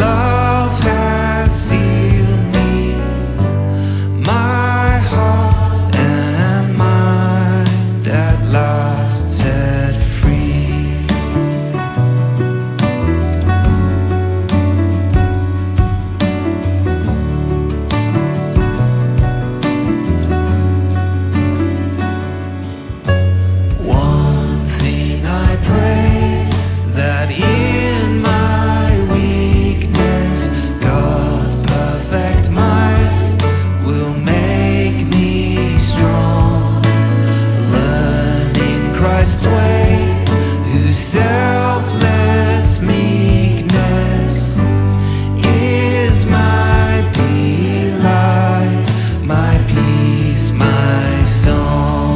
love has sealed me, my heart and mind at last set free. One thing I pray, that in my weakness God's perfect might will make me strong, learning Christ's way, whose selfless meekness is my delight, my peace, my song.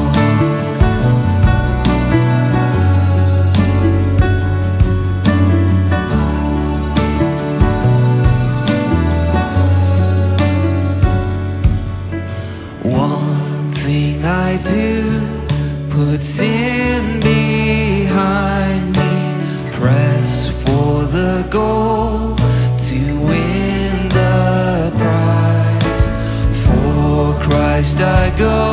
One thing I do, put sin behind me, press for the goal to win the prize. For Christ I go,